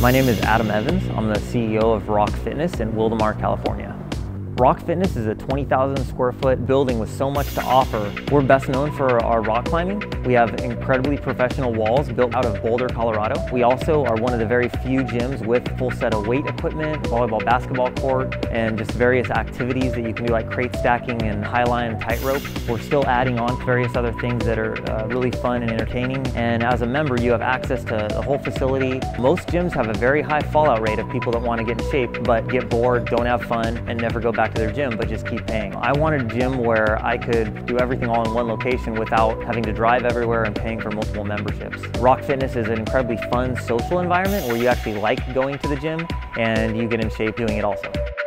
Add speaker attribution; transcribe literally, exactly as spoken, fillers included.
Speaker 1: My name is Adam Evans. I'm the C E O of Rock Fitness in Wildomar, California. Rock Fitness is a twenty thousand square foot building with so much to offer. We're best known for our rock climbing. We have incredibly professional walls built out of Boulder, Colorado. We also are one of the very few gyms with full set of weight equipment, volleyball, basketball court, and just various activities that you can do like crate stacking and high line and tightrope. We're still adding on to various other things that are uh, really fun and entertaining. And as a member, you have access to the whole facility. Most gyms have a very high fallout rate of people that want to get in shape, but get bored, don't have fun, and never go back to their gym, but just keep paying. I wanted a gym where I could do everything all in one location without having to drive everywhere and paying for multiple memberships. Rock Fitness is an incredibly fun social environment where you actually like going to the gym and you get in shape doing it also.